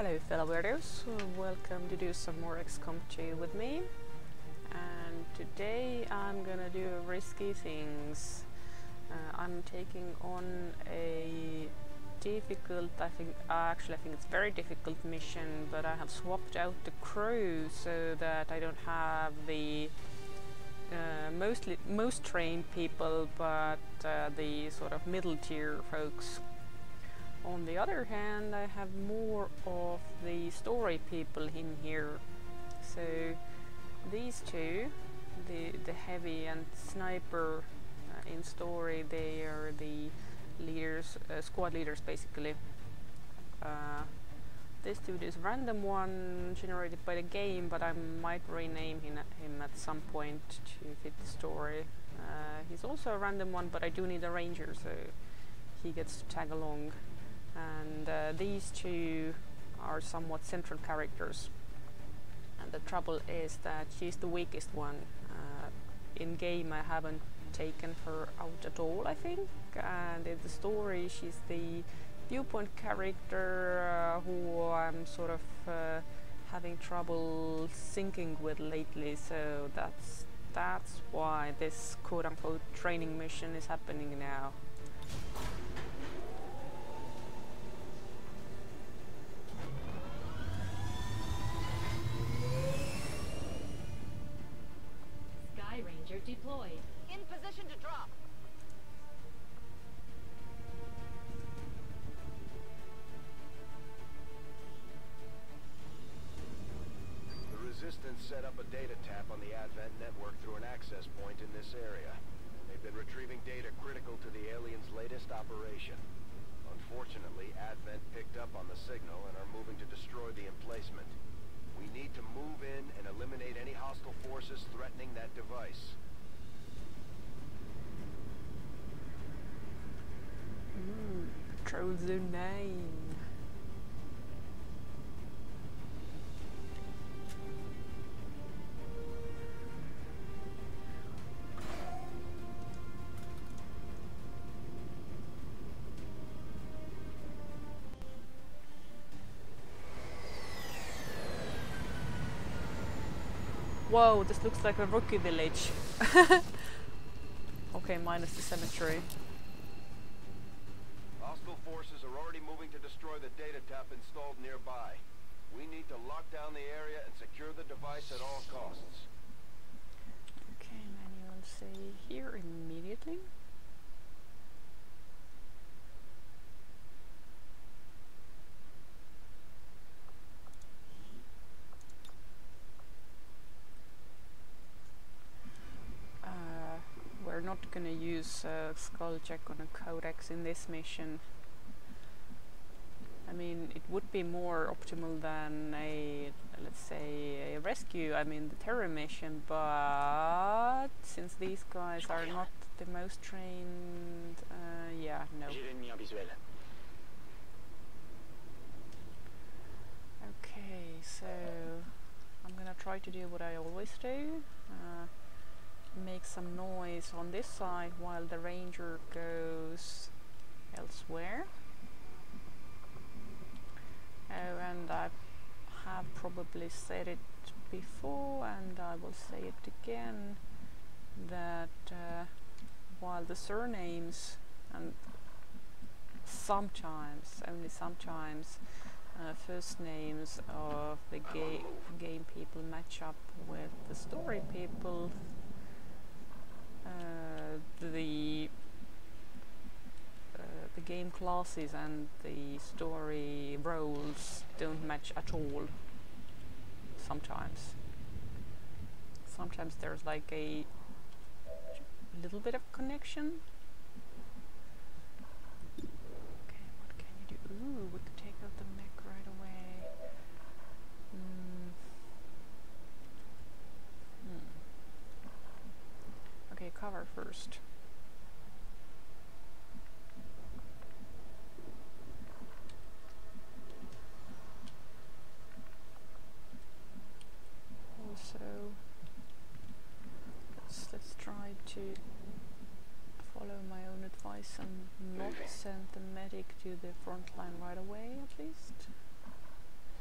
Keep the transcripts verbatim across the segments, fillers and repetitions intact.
Hello fellow weirdos, welcome to do some more X COM two with me, and today I'm gonna do risky things. Uh, I'm taking on a difficult, I think, uh, actually I think it's very difficult mission, but I have swapped out the crew so that I don't have the uh, mostly most trained people, but uh, the sort of middle tier folks. On the other hand, I have more of the story people in here. So these two, the the heavy and sniper uh, in story, they are the leaders, uh, squad leaders basically. Uh, this dude is random one generated by the game, but I might rename him, him at some point to fit the story. Uh, he's also a random one, but I do need a ranger, so he gets to tag along. And uh, these two are somewhat central characters, and the trouble is that she's the weakest one. Uh, in game I haven't taken her out at all, I think, and in the story she's the viewpoint character uh, who I'm sort of uh, having trouble syncing with lately, so that's that's why this quote-unquote training mission is happening now. Deployed. In position to drop. The Resistance set up a data tap on the Advent network through an access point in this area. They've been retrieving data critical to the aliens' latest operation. Unfortunately, Advent picked up on the signal and are moving to destroy the emplacement. We need to move in and eliminate any hostile forces threatening that device. Mm, Patrol Zone nine. Whoa, this looks like a rookie village. Okay, minus the cemetery. Hostile forces are already moving to destroy the data tap installed nearby. We need to lock down the area and secure the device at all costs. Okay, manual say here immediately. Uh, we're not gonna use uh, skull check on a codex in this mission. I mean, it would be more optimal than a, let's say, a rescue, I mean the terror mission, but since these guys are not the most trained, uh, yeah, no. Okay, so I'm gonna try to do what I always do, uh, make some noise on this side while the ranger goes elsewhere. Oh, and I have probably said it before, and I will say it again, that uh, while the surnames, and sometimes, only sometimes, uh, first names of the ga game people match up with the story people, uh, the Uh, the game classes and the story roles don't match at all. Sometimes. Sometimes there's like a little bit of connection. Okay, what can you do? Ooh, we could take out the mech right away. Mm. Hmm. Okay, cover first. So let's, let's try to follow my own advice and not send the medic to the front line right away, at least.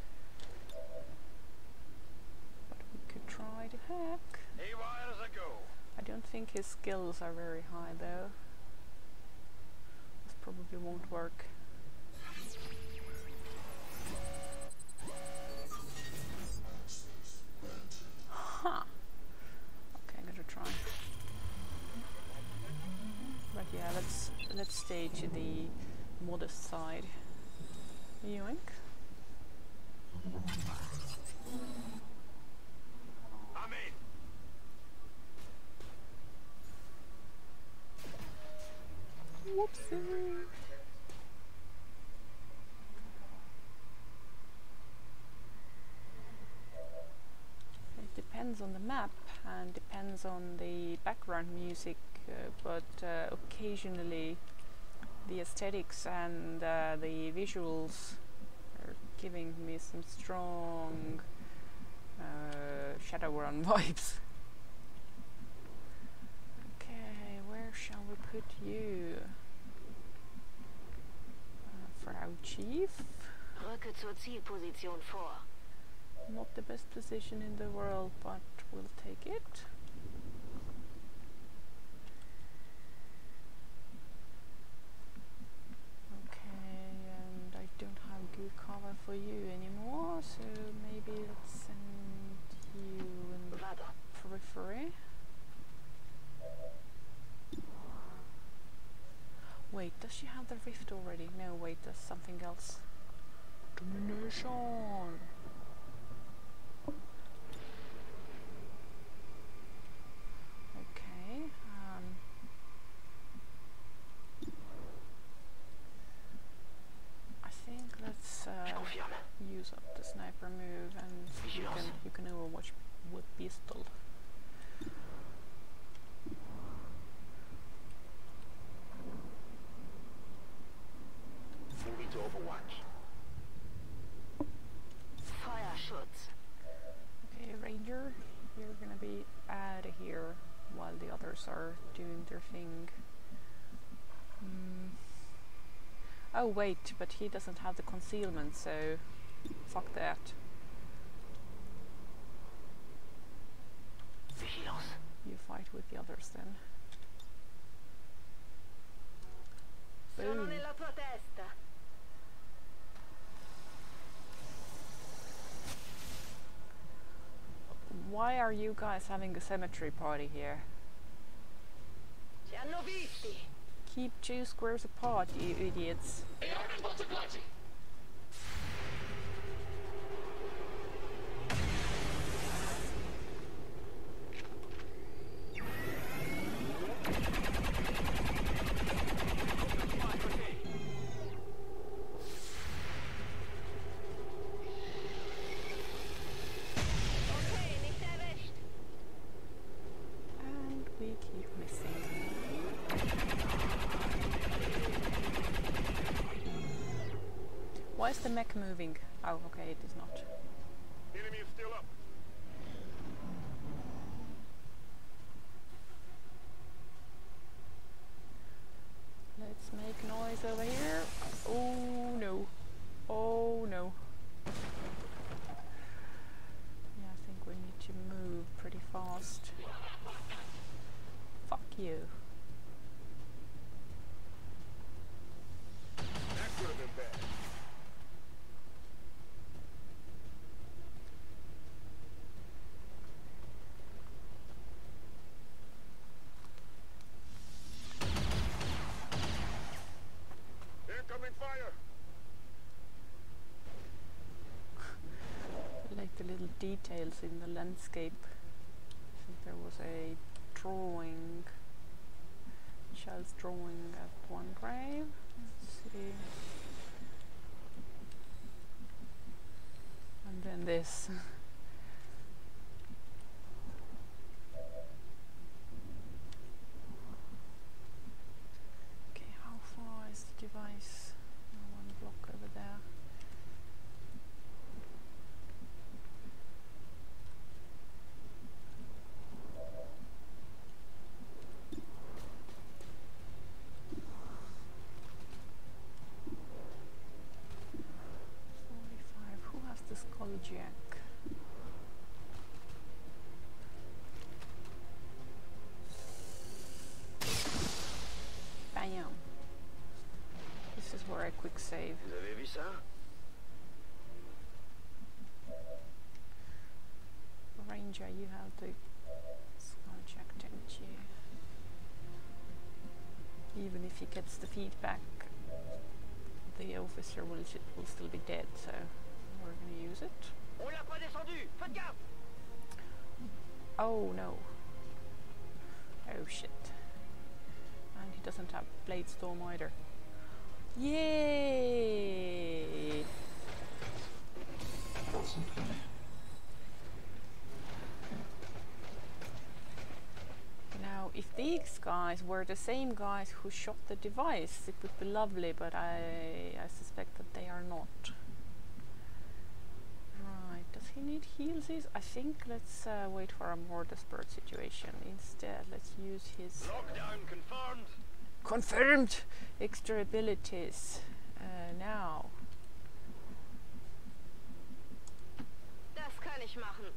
But we could try to hack. A while ago. I don't think his skills are very high though. This probably won't work. Huh. Okay, I'm gonna try. But yeah, let's let's stay to the modest side. Yoink. I'm in. Whoopsie. It depends on the map and depends on the background music, uh, but uh, occasionally the aesthetics and uh, the visuals are giving me some strong uh, Shadowrun vibes. Okay, where shall we put you? Uh, Frau Chief? Rücke zur Zielposition vor. Not the best position in the world, but we'll take it. Okay, and I don't have good cover for you anymore, so maybe let's send you in the Weiter. periphery. Wait, does she have the rift already? No, wait, that's something else. Domination! Okay, um, I think let's uh, Ich confirme. use up the sniper move and you can, you can overwatch with pistol. Moving to Overwatch. Feuerschutz. Okay, Ranger, you're gonna be out of here while the others are doing their thing. Mm. Oh wait, but he doesn't have the concealment, so fuck that. Vigilos. You fight with the others then. Sono Boom. nella tua testa. Why are you guys having a cemetery party here? Ci hanno visti. Keep two squares apart, you idiots. Okay, nicht erwischt. And we keep missing. Why is the mech moving? Oh, okay, it is not. Enemy is still up. Let's make noise over here. Oh no. Oh no. Yeah, I think we need to move pretty fast. Fuck you. That could have been bad. Incoming fire. I like the little details in the landscape. I think there was a drawing, child's drawing at one grave. Let's see. And then this. Okay, how far is the device? One block over there. forty-five. Who has the skull hijack. Bam. This is where I quick save. Vous avez vu ça? Ranger, you have the skulljack, don't you? Even if he gets the feedback, the officer will, will still be dead, so we're gonna use it. On l'a pas descendu. Faites gaffe. Oh no. Oh shit. And he doesn't have Blade Storm either. Yay! Now, if these guys were the same guys who shot the device, it would be lovely, but I, I suspect that they are not. Right, does he need heals? I think let's uh, wait for a more desperate situation. Instead, let's use his... Lockdown confirmed. Confirmed! Extra abilities. Uh, now. Das kann ich machen.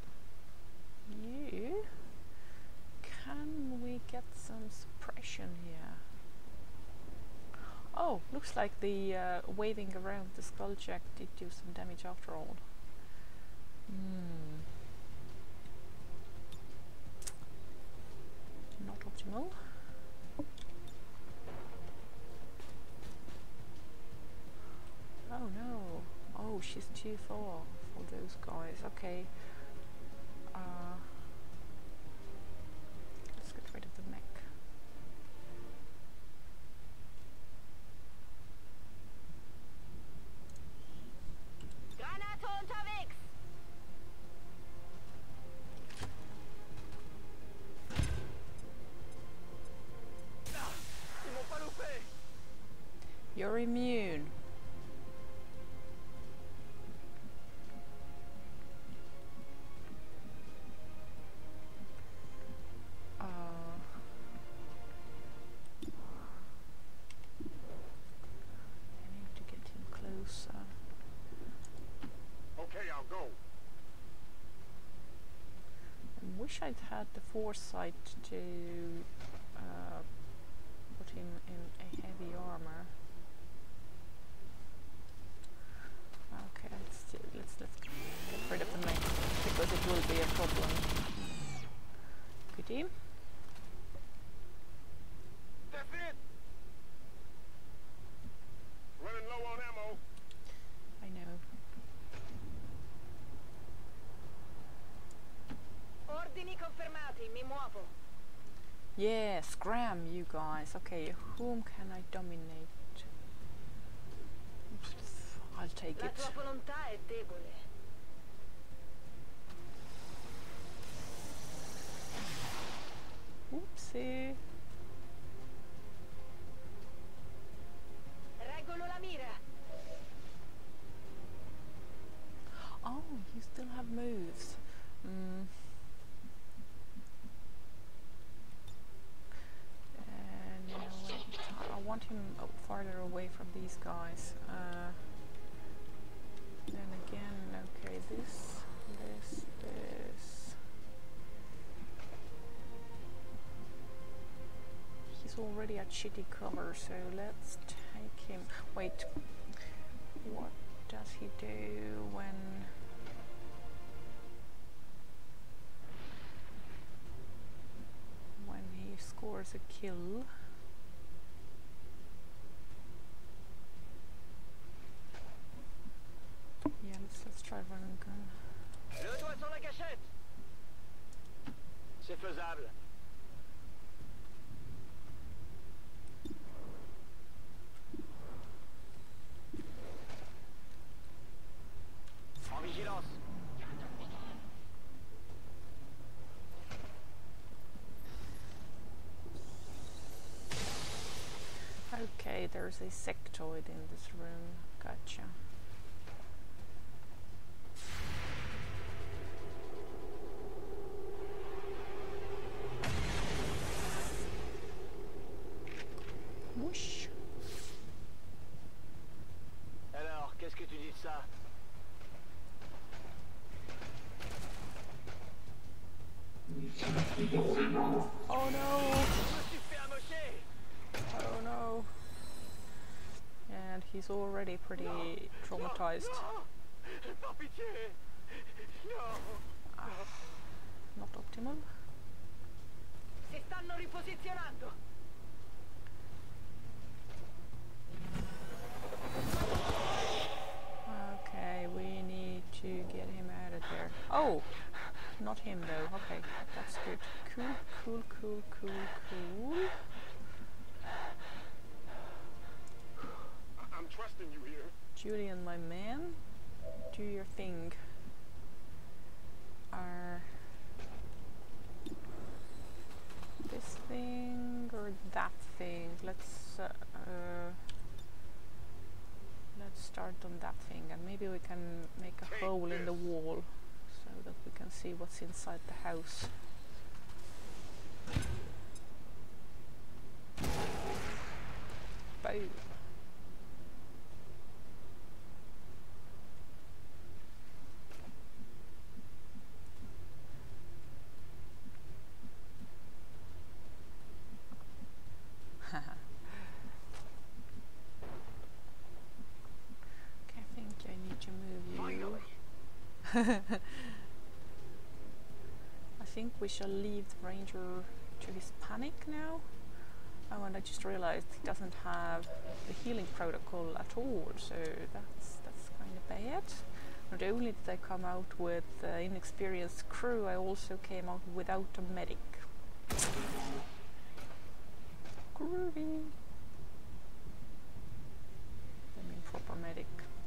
You... Can we get some suppression here? Oh, looks like the uh, waving around the skulljack did do some damage after all. Hmm. Not optimal. Oh no. Oh, she's too far for those guys. Okay. Uh, let's get rid of the mech. Granate unterwegs. Ils m'ont pas loupé. You're immune. Wish I'd had the foresight to uh, put him in a heavy armor. Okay, let's let's let's get rid of the mech because it will be a problem. Goodie. That's it. Running low on ammo. I know. Ordini confermati, mi muovo. Yeah, scram, you guys. Okay, whom can I dominate? I'll take La it. tua volontà è debole. Oopsie. Regolo la mira. Oh, you still have moves. Mm. And you know what? I want him uh, farther away from these guys. Uh, then again, okay, this, this, this. He's already at shitty cover, so let's take him. Wait, what does he do when... when he scores a kill? Yeah, let's, let's try run and gun. Le doigt sur la gâchette. C'est faisable. En vigilance. Okay, there's a sectoid in this room. Gotcha. Whoosh. Alors, qu'est-ce que tu dis de ça? Oh no! Oh no! And he's already pretty traumatized. Ah, not optimal. Si stanno riposizionando. Okay, we need to get him out of there. Oh! Not him though. Okay, that's good. Cool, cool, cool, cool, cool. I'm trusting you here. Julian, my man, do your thing. Are this thing or that thing? Let's uh, uh, let's start on that thing, and maybe we can make a Take hole in the this. wall so that we can see what's inside the house. Boom. Okay, I think I need to move you. I think we shall leave the ranger to his panic now. Oh, and I just realized he doesn't have the healing protocol at all, so that's that's kind of bad. Not only did I come out with uh, inexperienced crew, I also came out without a medic. Groovy. I mean proper medic.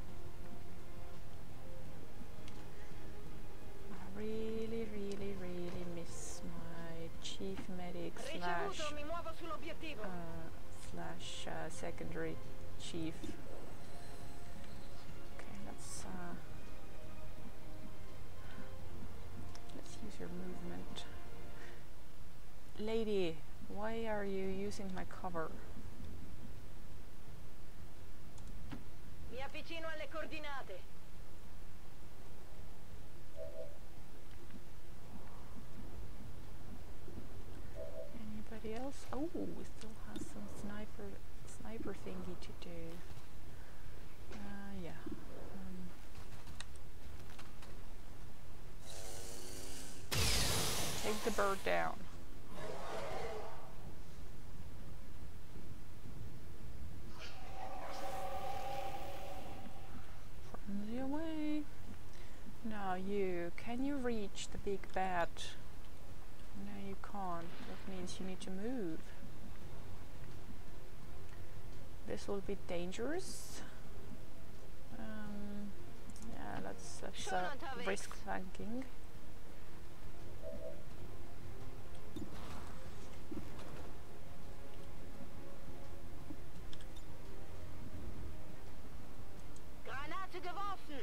I really, really, really miss my chief medic slash Ricevuto, mi muovo sull'obiettivo. uh, slash uh, secondary chief. Okay, let's uh, let's use your movement. Lady, why are you using my cover? Mi avvicino alle coordinate. Anybody else? Oh, we still have some sniper sniper thingy to do. Uh, yeah. Um, take the bird down. Friendly away. Now you, can you reach the big bad? No, you can't. That means you need to move. This will be dangerous. Um, yeah, let's, let's uh, risk flanking. Granate geworfen.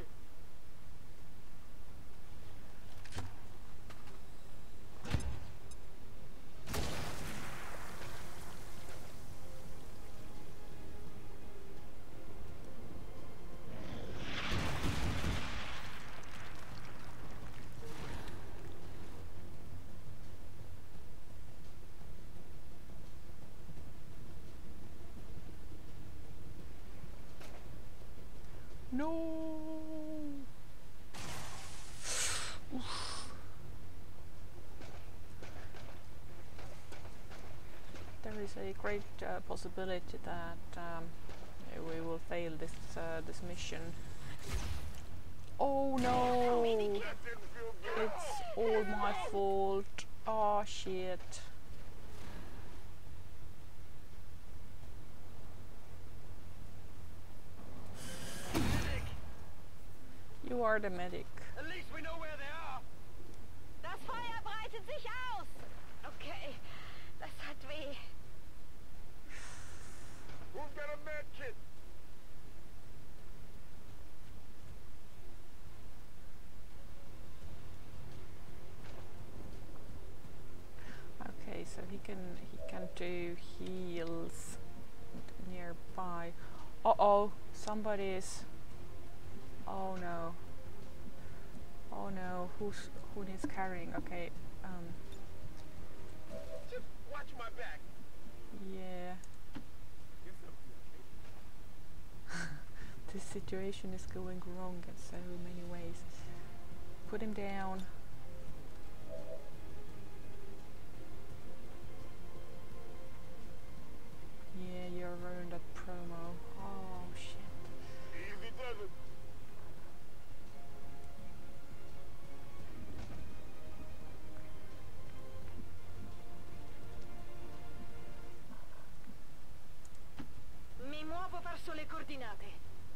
No. Oof. There is a great uh, possibility that um, we will fail this uh, this mission. Oh no! It's all my fault. Oh shit. You are the medic. At least we know where they are. Das Feuer breitet sich aus. Okay, das hat weh. Who's got a med kit? Okay, so he can he can do heals nearby. Uh oh, somebody's. Oh no. Oh no, who's who needs carrying? Okay, um Just watch my back. Yeah. This situation is going wrong in so many ways. Put him down. Yeah, you ruined that promo. Oh shit. Easy does it. Mi muovo verso le coordinate.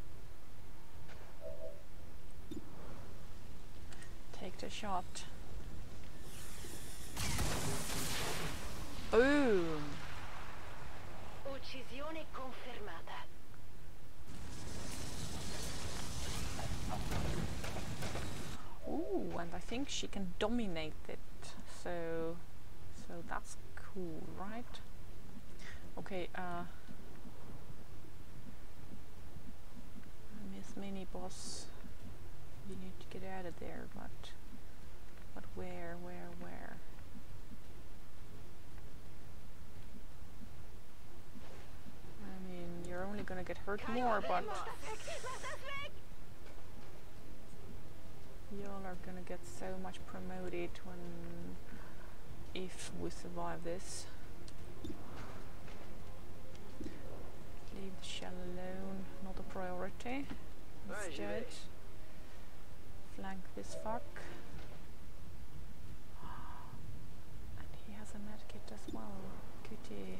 Take the shot. Boom! Uccisione confermata. Ooh, and I think she can dominate it. So, so that's cool, right? Okay, uh... Miss Mini Boss, you need to get out of there, but... But where, where, where? I mean, you're only gonna get hurt more, but... Y'all are gonna get so much promoted when... if we survive this. Leave the shell alone, not a priority. Instead, flank this fuck. And he has a medkit as well. Goody.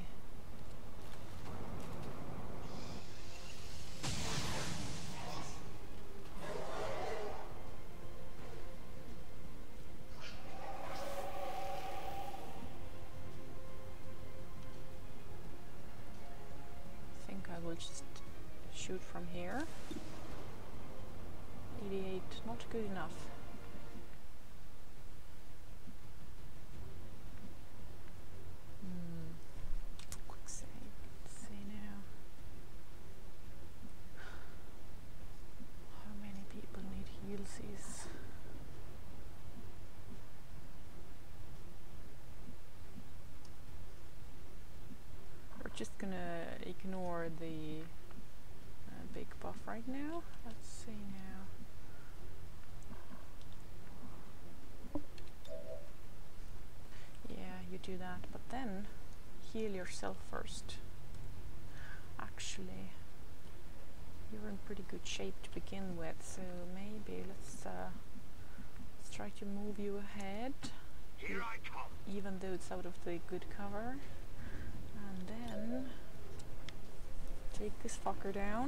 I think I will just shoot from here. eighty-eight, not good enough. Hmm. Quick save. Let's see now. How many people need healsies? We're just gonna ignore the uh, big buff right now. Let's see now. Yeah, you do that, but then heal yourself first. Actually, you're in pretty good shape to begin with, so maybe let's uh, let's try to move you ahead. Here I come. Even though it's out of the good cover. And then take this fucker down.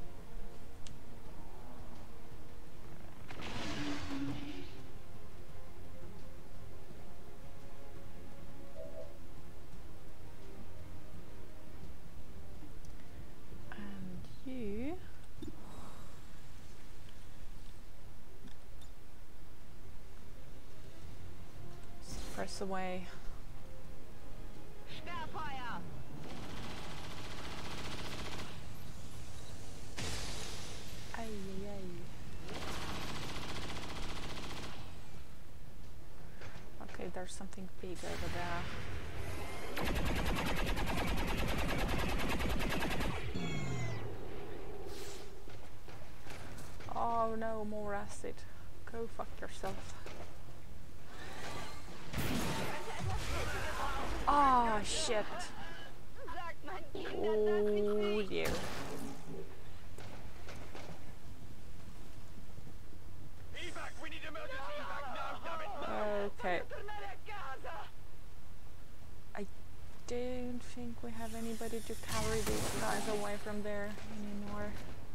And you press away. Sperrfeuer! Ay, ay, ay. Okay, there's something big over there. Oh no, more acid. Go fuck yourself. Oh shit. Sagt man Kindern, dass Oh ich dear. Evac, we need emergency evac now, damn it! Okay. tornare a casa! I don't think we have anybody to carry these guys away from there anymore.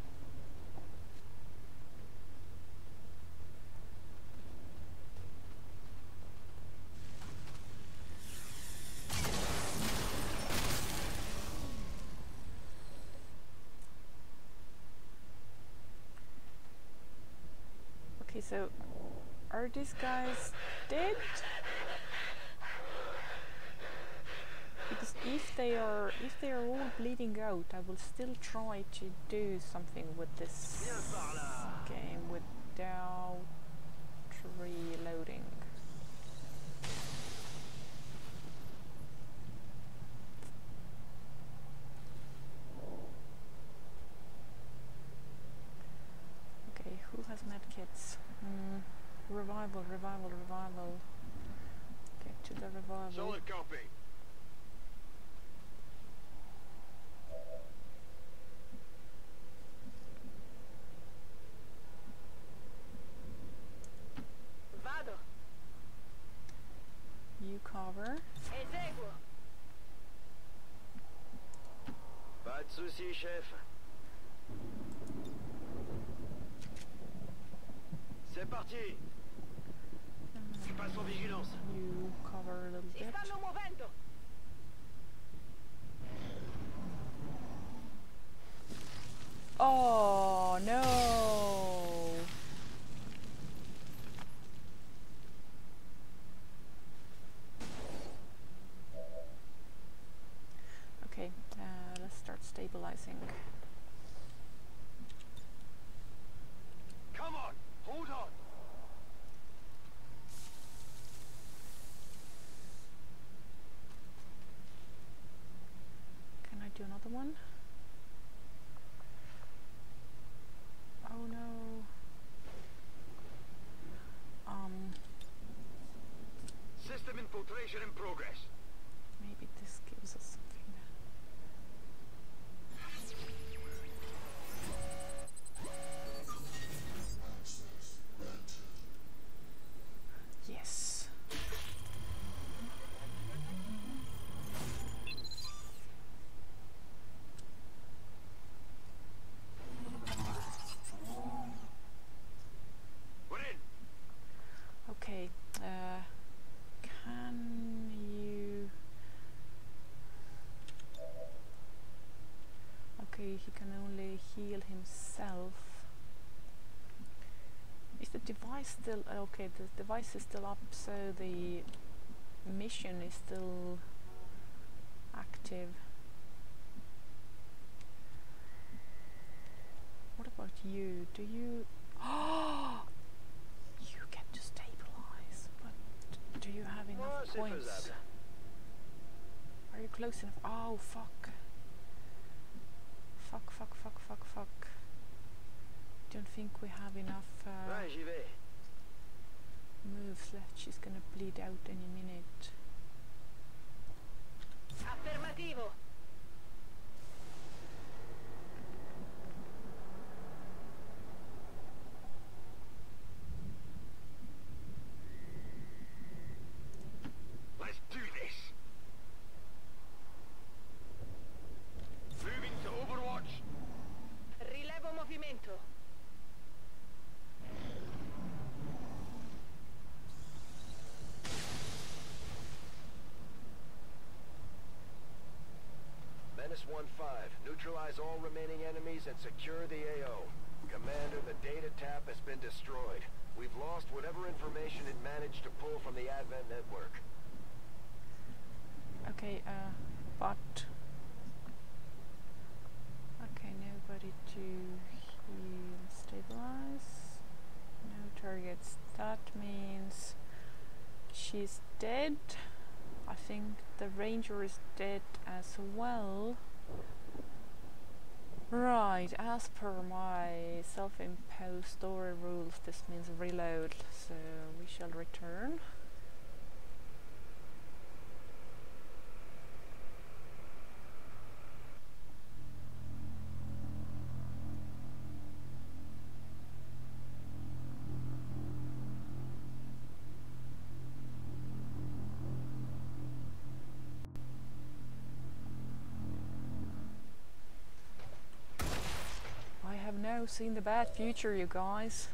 Okay, so are these guys dead? Because if they are if they are all bleeding out, I will still try to do something with this game without reloading. medkits. Mm. Revival, revival, revival. Get to the revival. Solid copy. Vado. You cover. Eseguo. Pas de soucis, chef. C'est parti. Je passe en vigilance. You cover a little Si bit. stanno muovendo. Oh no! Okay, uh, let's start stabilizing. Come on, hold on. Can I do another one? Oh no. Um, System infiltration in progress. maybe this gives us something. Yes. We're in. Okay, uh, can you... Okay, he can only heal himself. Is the device still... Okay, the device is still up, so the mission is still active. What about you? Do you... Oh! You get to stabilize, but do you have enough Moi, c'est points? faisable. Are you close enough? Oh, fuck. Fuck, fuck, fuck, fuck, fuck. Don't think we have enough uh, Ouais, j'y vais. moves left. She's gonna bleed out any minute. Affermativo. Let's do this. Moving to Overwatch. Rilevo movimento. Menace one five. Neutralize all remaining enemies and secure the A O. Commander, the data tap has been destroyed. We've lost whatever information it managed to pull from the Advent network. Okay, uh, but... Okay, nobody to heal, stabilize. No targets. That means she's dead. I think the ranger is dead as well. Right, as per my self-imposed story rules, this means reload, so we shall return. Now seen the bad future, you guys.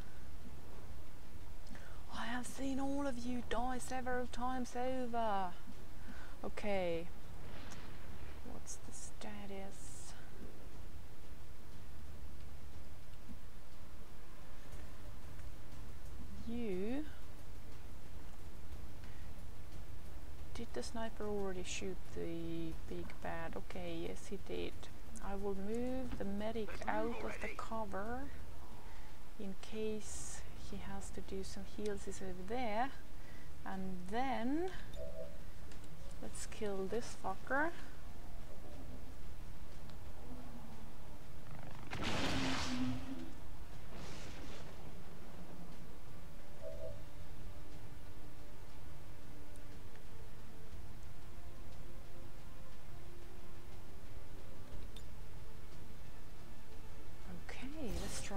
I have seen all of you die several times over. Okay. What's the status? You... Did the sniper already shoot the big bad? Okay, yes he did. I will move the medic out of the cover in case he has to do some heals. Is over there, and then let's kill this fucker.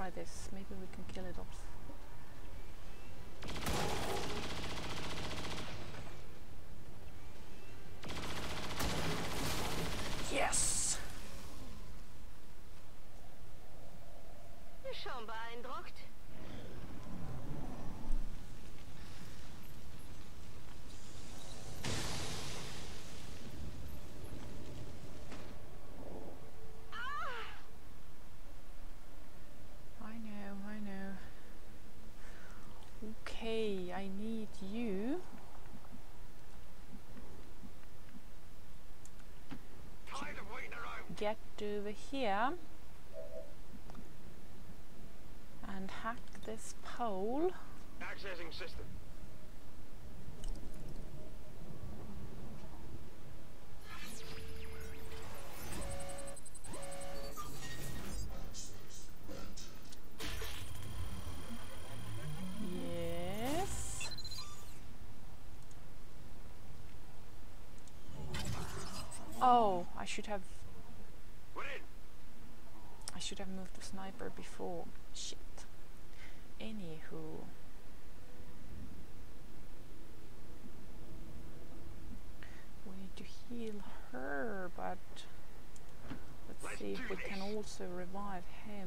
try this. Maybe we can kill it off. Yes! Schon beeindruckt? I know, I know. Okay, I need you Tired of waiting around. get over here and hack this pole. Accessing system. Yes. Oh, I should have We're in. I should have moved the sniper before. Shit. Anywho. We need to heal her, but let's Let's see if do we can this. also revive him.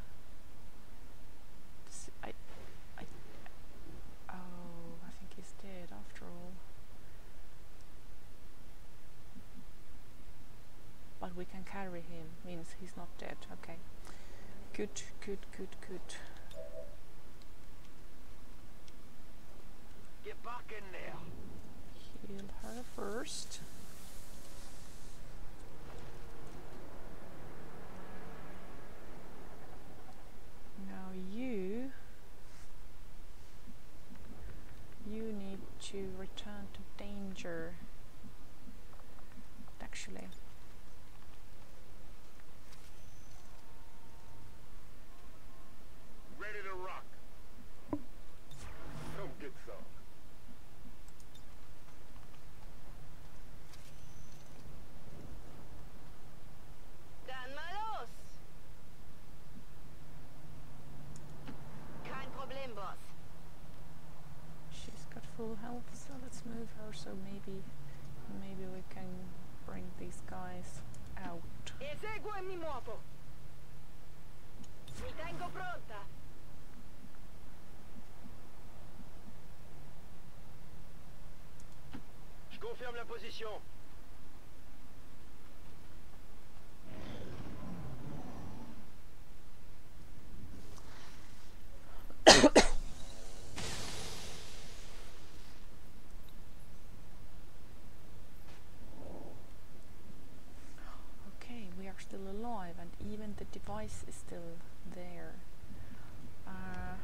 S- I, I, oh, I think he's dead after all. But we can carry him, means he's not dead. Okay. Good, good, good, good. Get back in there. Heal her first. Now you you need to return to danger. Actually, Ready to rock. Come get some. Dann mal los! Kein Problem, Boss. she's got full health, so let's move her. So maybe, maybe we can bring these guys out. Eseguo e mi muovo. Mi tengo pronta. Je confirme la position. Okay, we are still alive, and even the device is still there. Uh,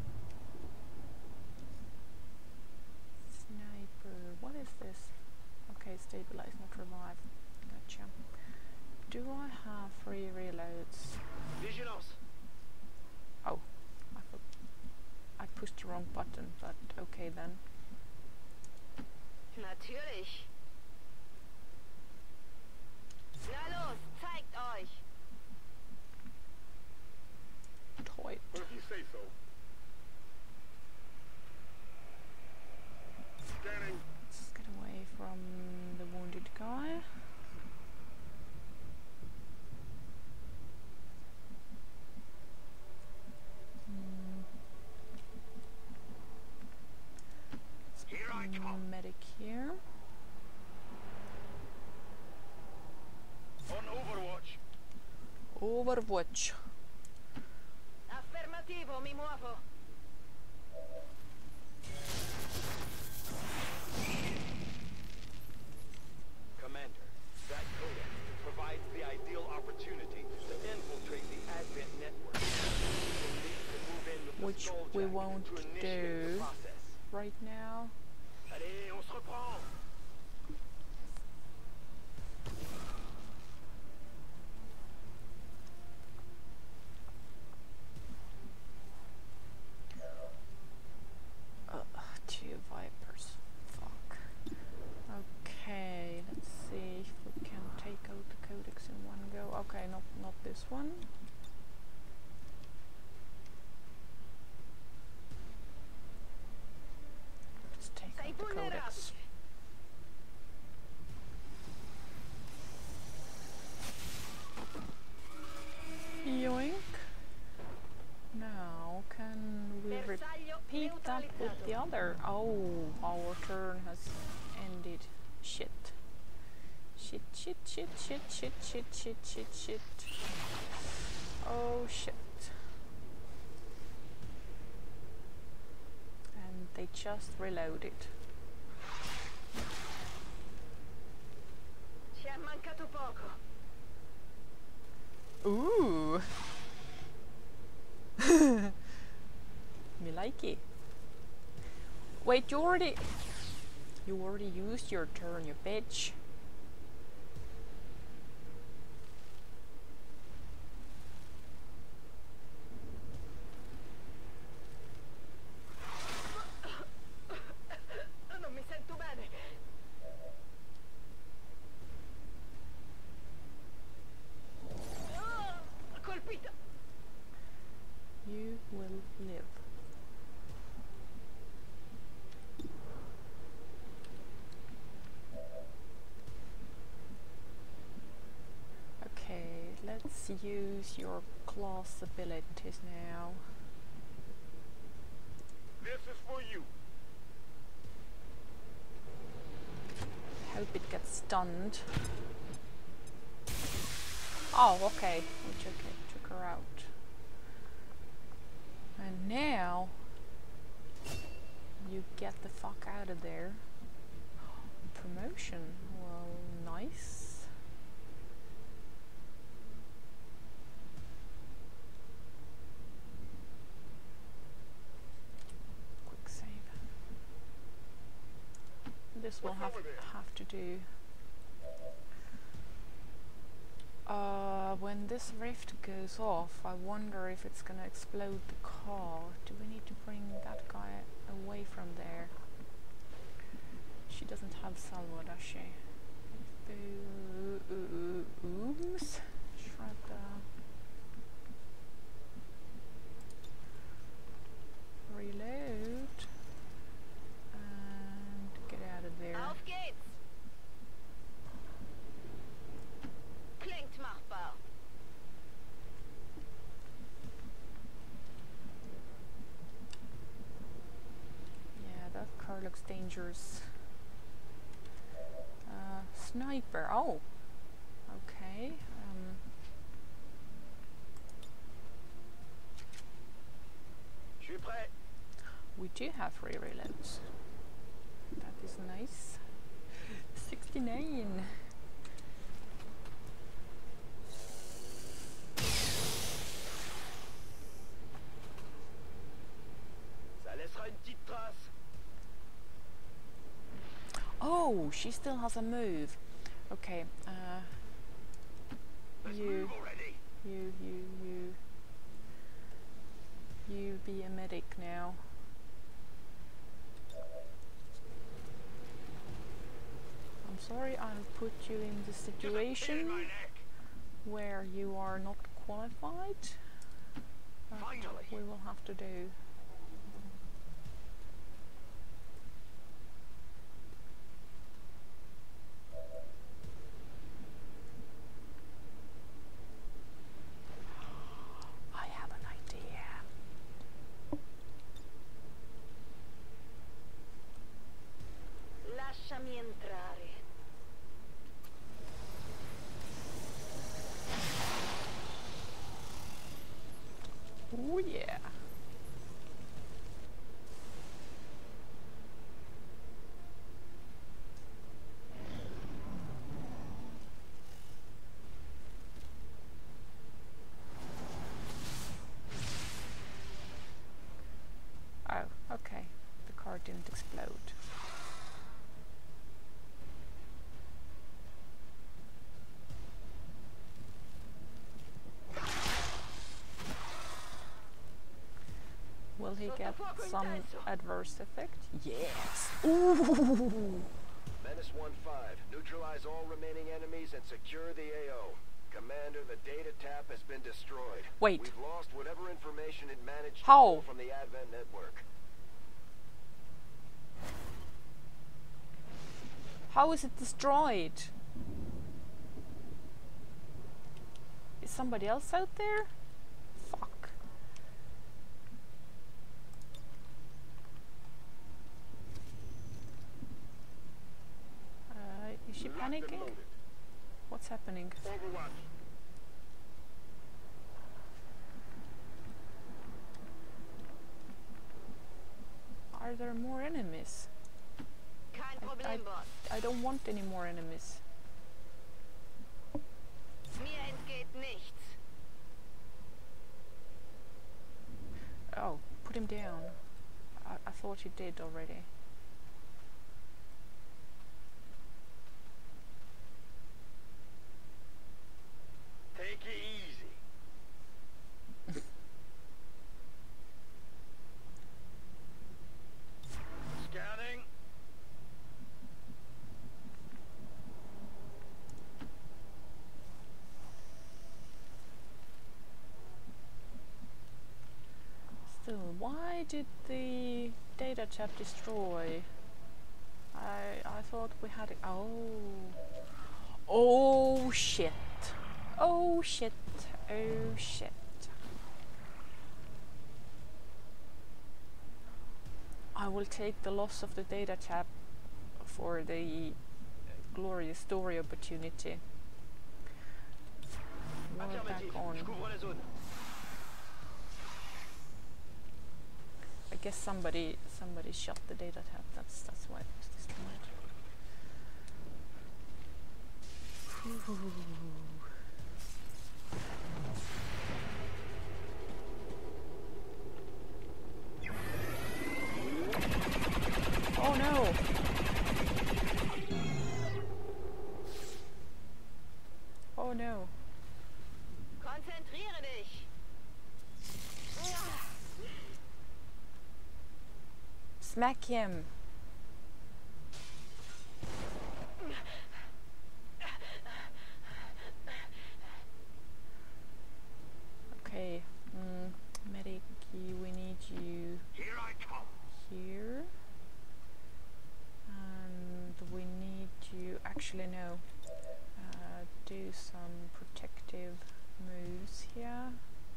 sniper, what is this? Okay, stabilize, not revive. Gotcha. Do I have three reloads? Vigilance. Oh, I thought I pushed the wrong button, but okay then. Natürlich. Na los, zeigt euch. Toy. Well, if you say so. Scanning. Let's get away from the wounded guy. Hmm. Let's put Here I a come. medic here. On Overwatch. Overwatch. Affermativo, mi muovo. Commander, that codec provides the ideal opportunity to infiltrate the Advent network. You'll need to move in with the Which Skull we Jack won't to initiate the do process. right now. Allez, on se reprend. Uh, two Vipers. Fuck. Okay, let's see if we can take out the codex in one go. Okay, not not this one. can we repeat that with the other? Oh, our turn has ended. Shit. Shit, shit, shit, shit, shit, shit, shit, shit, shit. Oh shit. And they just reloaded. Ci è mancato poco. Ooh. Me like it. Wait, you already... You already used your turn, you bitch. Non mi sento bene. Ah, colpito. You will live. Okay, let's use your class abilities now. This is for you. Hope it gets stunned. Oh, okay. We took it, took her out. And now you get the fuck out of there. Promotion. Well, nice. Quick save. This will have have to do. Uh, when this rift goes off, I wonder if it's gonna explode the car. Do we need to bring that guy away from there? She doesn't have salvo, does she? Ooms. Shred the... Reload. And get out of there. Auf geht's. Klingt machbar. Yeah, that car looks dangerous. Uh, sniper. Oh, okay. Um, Je suis prêt. we do have three reloads. That is nice. sixty-nine. Ça laissera une petite trace. Oh, she still has a move. Okay, uh, Let's you, move already. you, you, you, you be a medic now. I'm sorry I'll put you in the situation In my neck. where you are not qualified, but Finally. we will have to do. I have an idea. Lasciami entrare. Oh yeah. Oh, okay. The car didn't explode. Will he get some adverse effect? Yes. Ooh. Menace one five. Neutralize all remaining enemies and secure the A O. Commander, the data tap has been destroyed. Wait. We've lost whatever information it managed to How? pull from the Advent network. How is it destroyed? Is somebody else out there? Fuck. panicking? What's happening? Overwatch. Are there more enemies? Kein I, Problem, Boss. I don't want any more enemies. Mir entgeht nichts. Oh, put him down. I, I thought you did already. Take it easy. Scanning. Still, why did the data tab destroy? I I thought we had it. Oh, oh shit! Oh shit! Oh shit! I will take the loss of the data tab for the glorious story opportunity. More back on. I guess somebody somebody shot the data tab. That's that's why it was destroyed. Ooh. Oh no! Oh no! Konzentriere dich. Smack him! Okay, mm, medic, we need you Here I come. here. And we need you, actually no, uh, do some protective moves here.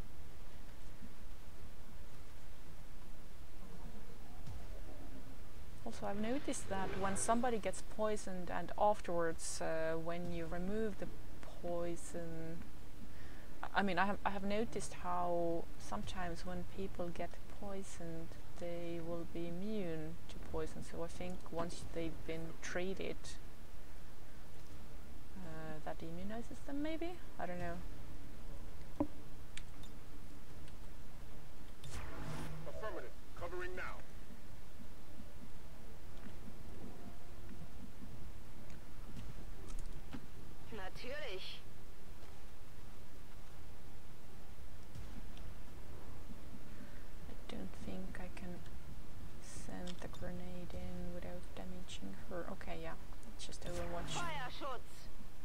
Also, I've noticed that when somebody gets poisoned and afterwards, uh, when you remove the poison, I mean, I have, I have noticed how sometimes when people get poisoned, they will be immune to poison. So I think once they've been treated, uh, that immunizes them, maybe? I don't know. Affirmative. Covering now. Natürlich. I don't think I can send the grenade in without damaging her. Okay, yeah, it's just Overwatch. Feuerschutz.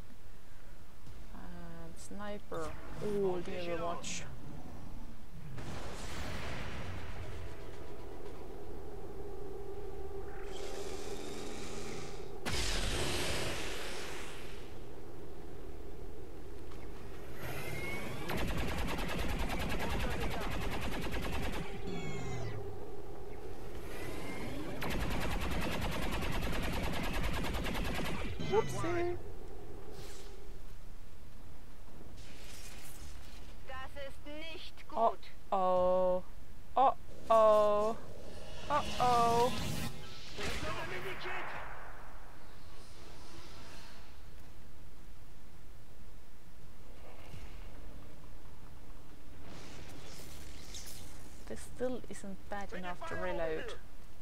And sniper, all the Overwatch. Whoopsie. Das ist nicht Oh, gut. oh, oh, oh, oh, oh. This still isn't bad enough to reload.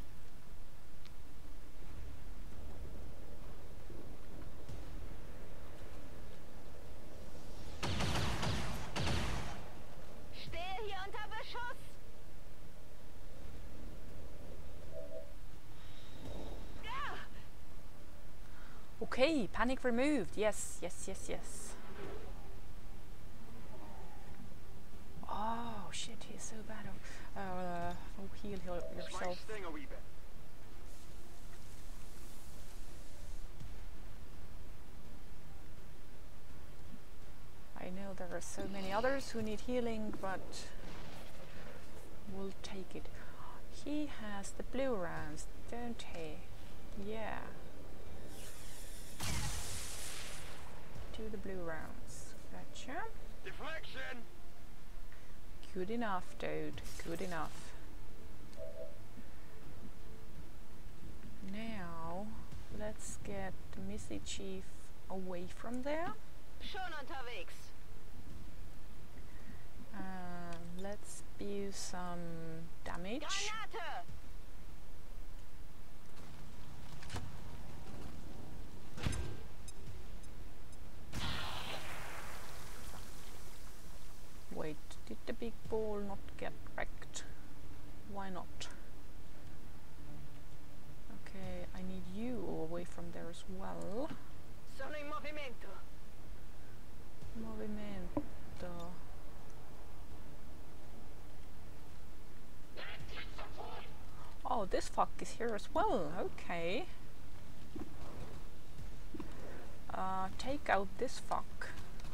Stehe hier unter Beschuss. Ja. Okay, panic removed. Yes, yes, yes, yes. Oh shit, he's so bad. Uh, oh, heal, heal yourself. Sting a wee bit. I know there are so many others who need healing, but we'll take it. He has the blue rounds, don't he? Yeah. to the blue rounds. Gotcha. Deflection! Good enough, dude. Good enough. Now, let's get Missy Chief away from there. Schon unterwegs. Uh, let's spew some damage. Granate! Wait, did the big ball not get wrecked? Why not? Okay, I need you away from there as well. Sono in movimento. Movimento. Oh, this fuck is here as well. Okay. Uh, take out this fuck.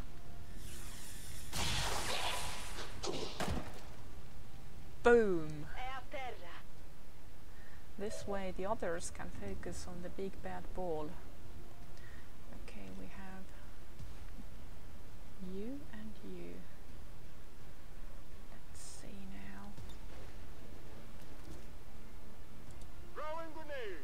Boom! È a terra. This way the others can focus on the big bad ball. Okay, we have you and you. Let's see now. Throwing grenade!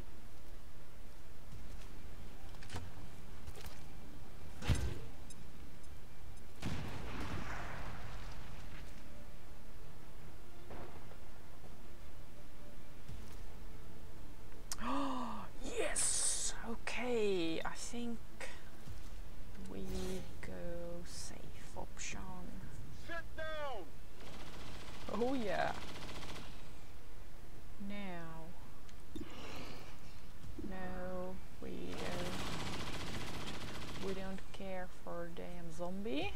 Yes! Okay, I think we go safe option. Sit down! Oh yeah. Now. No, we don't. We don't care for damn zombie.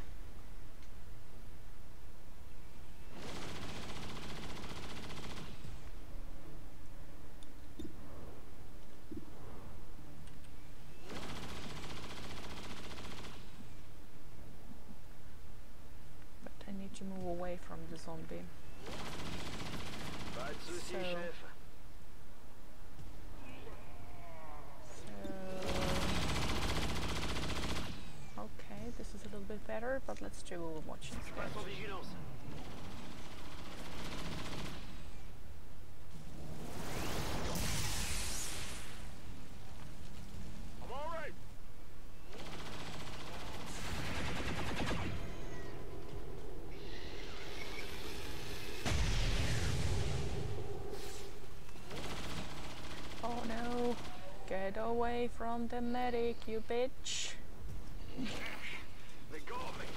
But I need to move away from the zombie. Right, Susie, So- Chef. So, okay, this is a little bit better, but let's do Overwatch instead. Rifle vigilance. I'm all right. Oh no! Get away from the medic, you bitch! They got me.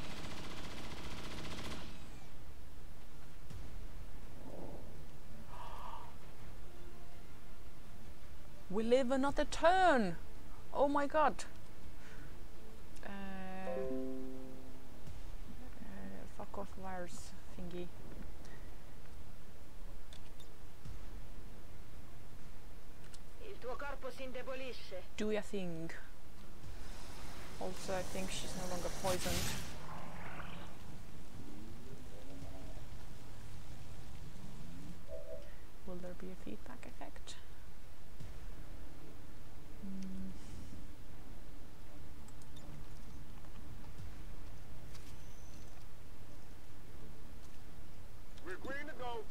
We live another turn! Oh my god! Uh, uh, fuck off virus thingy. Il tuo corpo si indebolisce. Do your thing. Also, I think she's no longer poisoned. Will there be a feedback effect? Mm. We're green to go.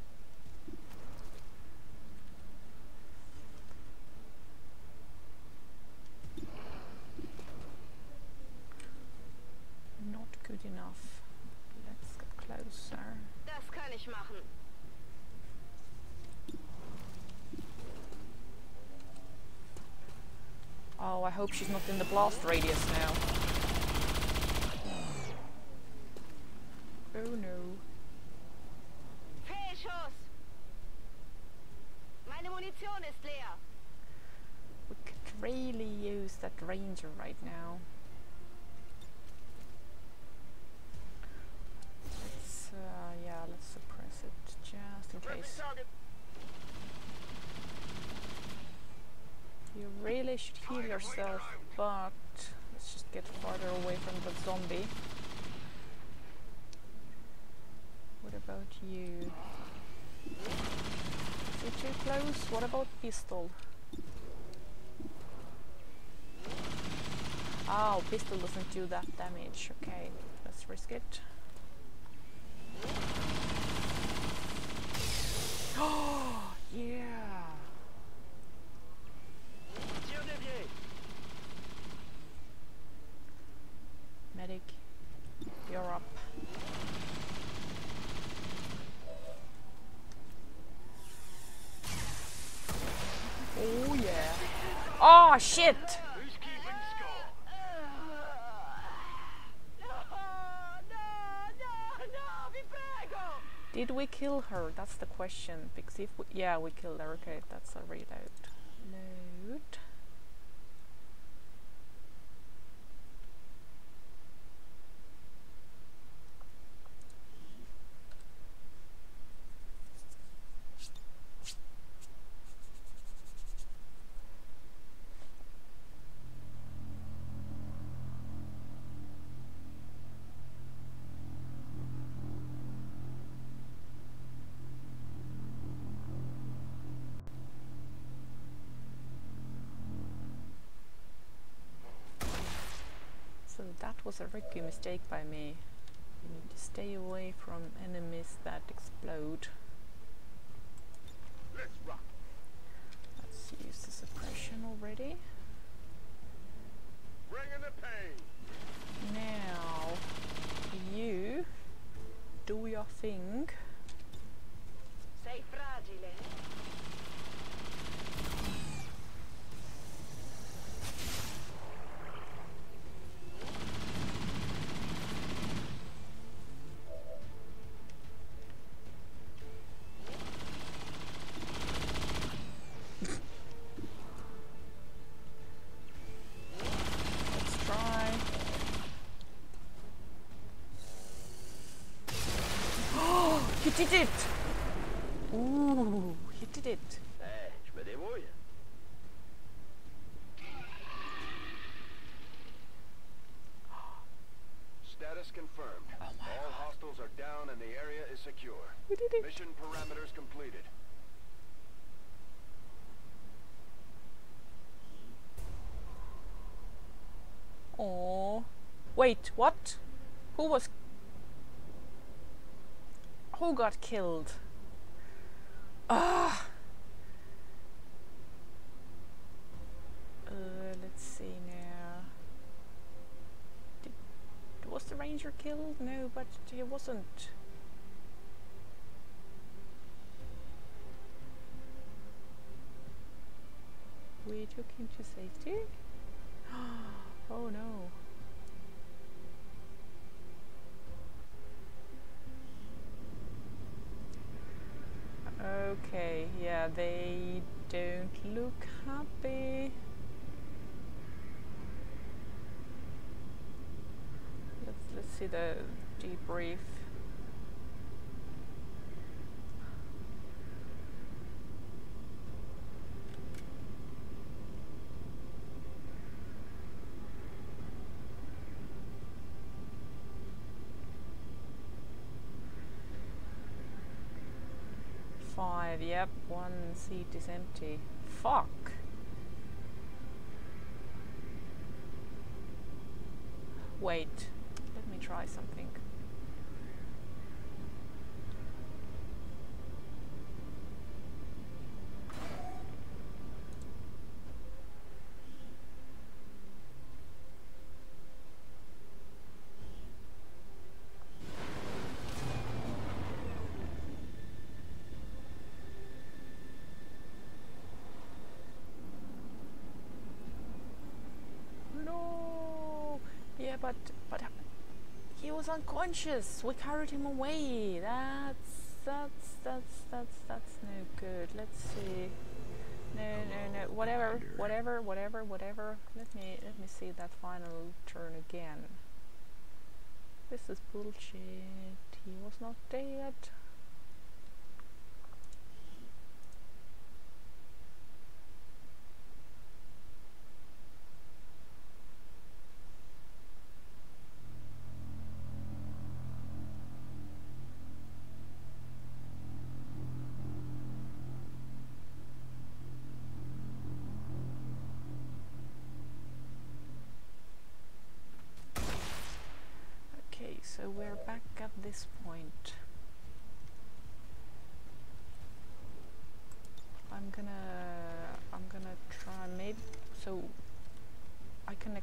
Not good enough. Let's get closer. Das kann ich machen. Oh, I hope she's not in the blast radius now. Oh no. Fehlschuss! Meine Munition ist leer. We could really use that ranger right now. Let's, uh, yeah, let's suppress it just in Friendly case. target. You really should heal yourself, but let's just get farther away from the zombie. What about you? Is it too close? What about pistol? Oh, pistol doesn't do that damage. Okay, let's risk it. Oh, yeah. Medic, you're up. Oh yeah. Oh shit! Who's keeping score? Did we kill her? That's the question. Because if we, yeah, we killed her. Okay, that's a reload. Load. So that was a rookie mistake by me. You need to stay away from enemies that explode. Let's rock. Let's use the suppression already. Bringing the pain. Now, you do your thing. Sei fragile. Let's try. Oh, you did it! Ooh, you did it. Eh, je me débrouille. Status confirmed. Oh my All God. hostiles are down and the area is secure. We did it. Mission parameters completed. Oh, wait, what? Who was? Who got killed? Ah. Uh, let's see now. Did, was the ranger killed? No, but he wasn't. We took him to safety. Oh no. Okay, yeah, they don't look happy. Let's let's see the debrief. Five, yep, one seat is empty. Fuck! Wait, let me try something. No! Yeah, but but he was unconscious. We carried him away. That's that's that's that's that's no good. Let's see. No, no, no. Whatever, whatever, whatever, whatever. Let me let me see that final turn again. This is bullshit. He was not dead.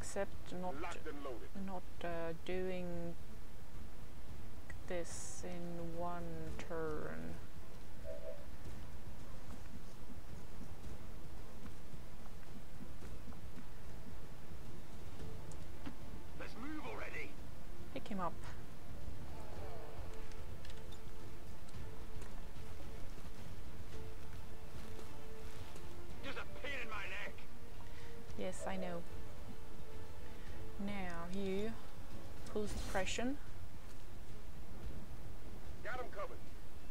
except not Locked and loaded. not uh, doing this in one turn. Let's move already. Pick him up. Just a pain in my neck. Yes, I know. Now you pull suppression. Got him covered.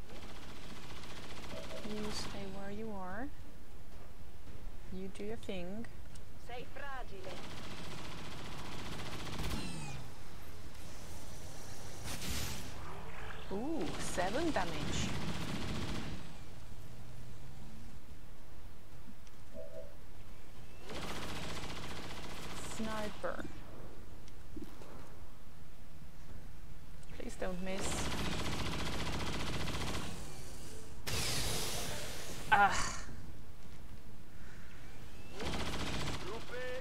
You stay where you are. You do your thing. Sei fragile. Ooh, seven damage. Sniper. Please don't miss. Ah. Stupid.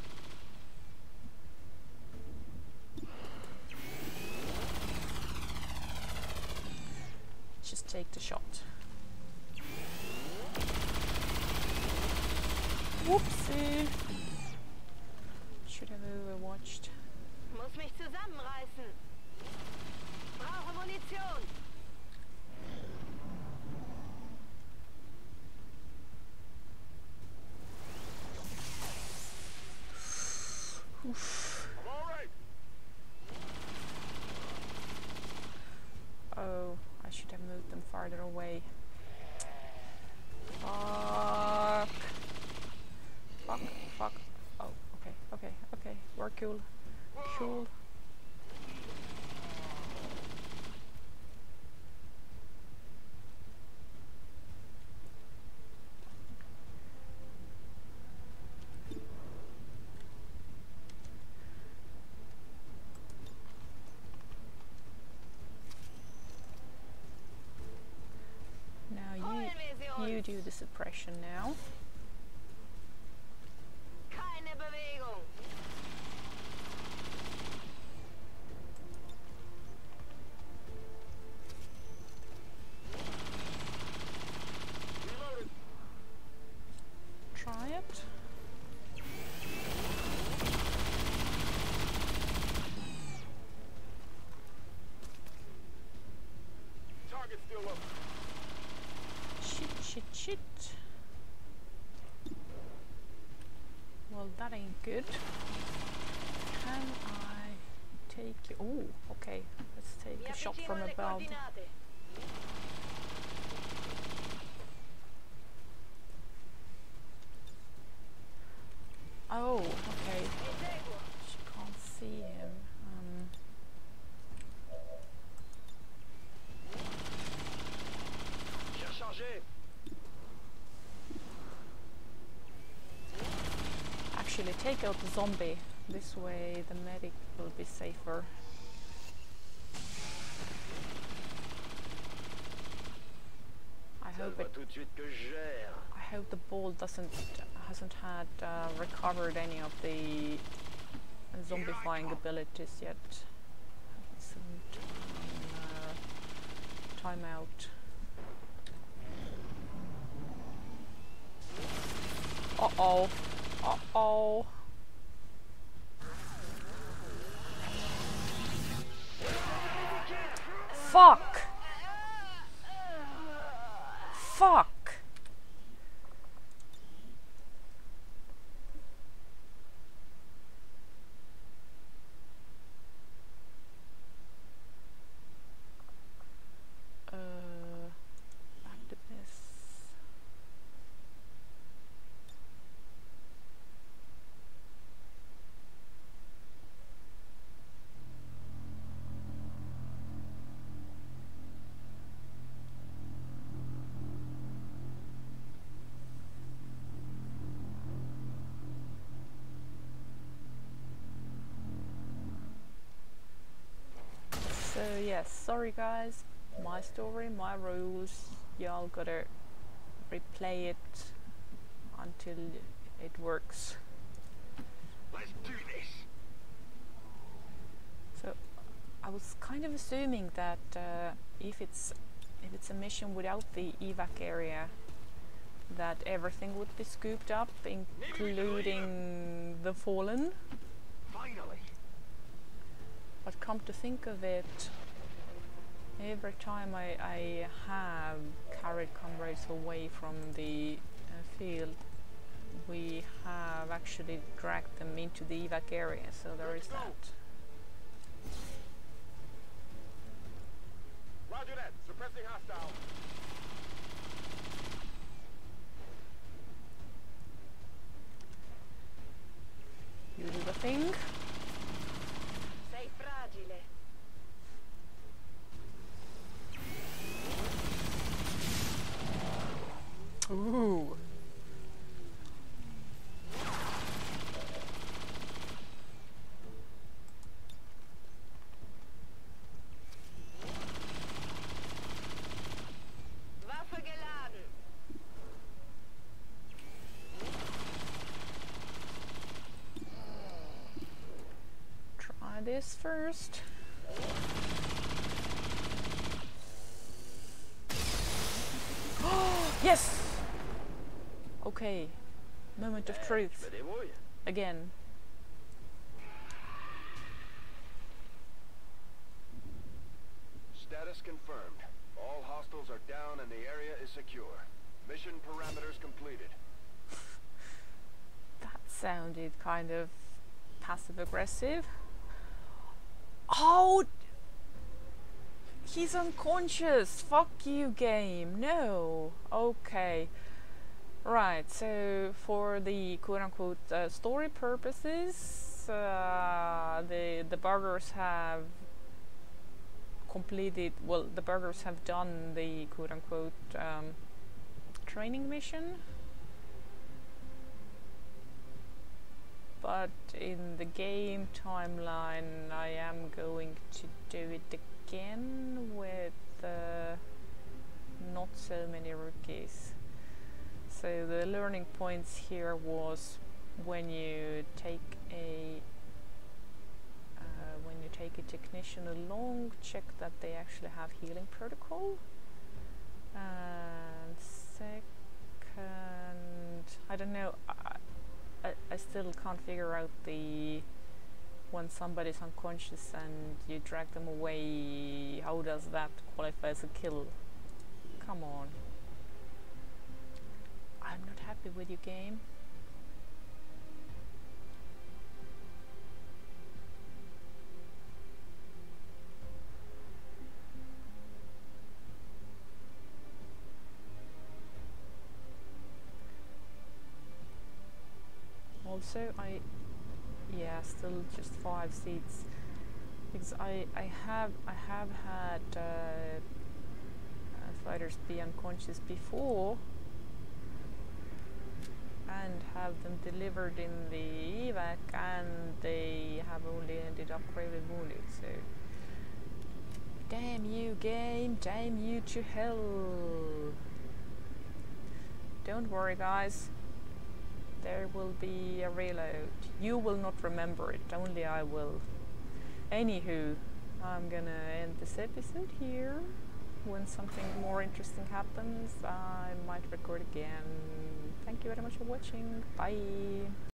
Just take the shot. Whoopsie. Should have overwatched. Muss mich zusammenreißen. Brauche Munition. Oof. I'm all right. Oh, I should have moved them farther away. Fuck. Fuck, fuck. Oh, okay, okay, okay. We're cool. Cool. Now you, Holen wir sie you uns. do the suppression now. Keine Bewegung. Reloaded. Try it. Target still up. Shit, shit, shit. Well, that ain't good. Can I take you? Oh, okay. Let's take Mi a shot avvicino from alle above. coordinate. Oh, okay. Eseguo. She can't see him. Um, J'ai rechargé. actually, take out the zombie. This way, the medic will be safer. I Ça hope va it. tout de suite que je gère. I hope the ball doesn't hasn't had uh, recovered any of the zombifying abilities yet. Hasn't uh, timeout. Uh oh. Uh oh. Fuck. Fuck. Uh, after this. So yes, sorry guys, my story, my rules, y'all gotta replay it until it works. Let's do this. So I was kind of assuming that uh, if it's if it's a mission without the evac area, that everything would be scooped up, including the fallen. Finally. But come to think of it, every time I, I have carried comrades away from the uh, field, we have actually dragged them into the evac area, so there is that. Roger that. Suppressing hostile. You do the thing. Sei fragile. Ooh. Waffe geladen. Try this first. Yes! Okay. Moment of truth. Again. Status confirmed. All hostiles are down and the area is secure. Mission parameters completed. That sounded kind of passive aggressive. Oh! He's unconscious! Fuck you, game! No! Okay. Right, so for the quote-unquote uh, story purposes, uh, the, the burgers have completed, well, the burgers have done the quote-unquote um, training mission. But in the game timeline, I am going to do it again with uh, not so many rookies. So the learning points here was when you take a uh, when you take a technician along, check that they actually have healing protocol. And second, I don't know. I, I, I still can't figure out the when somebody's unconscious and you drag them away. How does that qualify as a kill? Come on. I'm not happy with you, game. Also, I yeah, still just five seats because I I have I have had uh, uh, fighters be unconscious before and have them delivered in the evac, and they have only ended up gravely wounded. So damn you, game! Damn you to hell! Don't worry, guys. There will be a reload. You will not remember it, only I will. Anywho, I'm gonna end this episode here. When something more interesting happens, I might record again. Thank you very much for watching. Bye!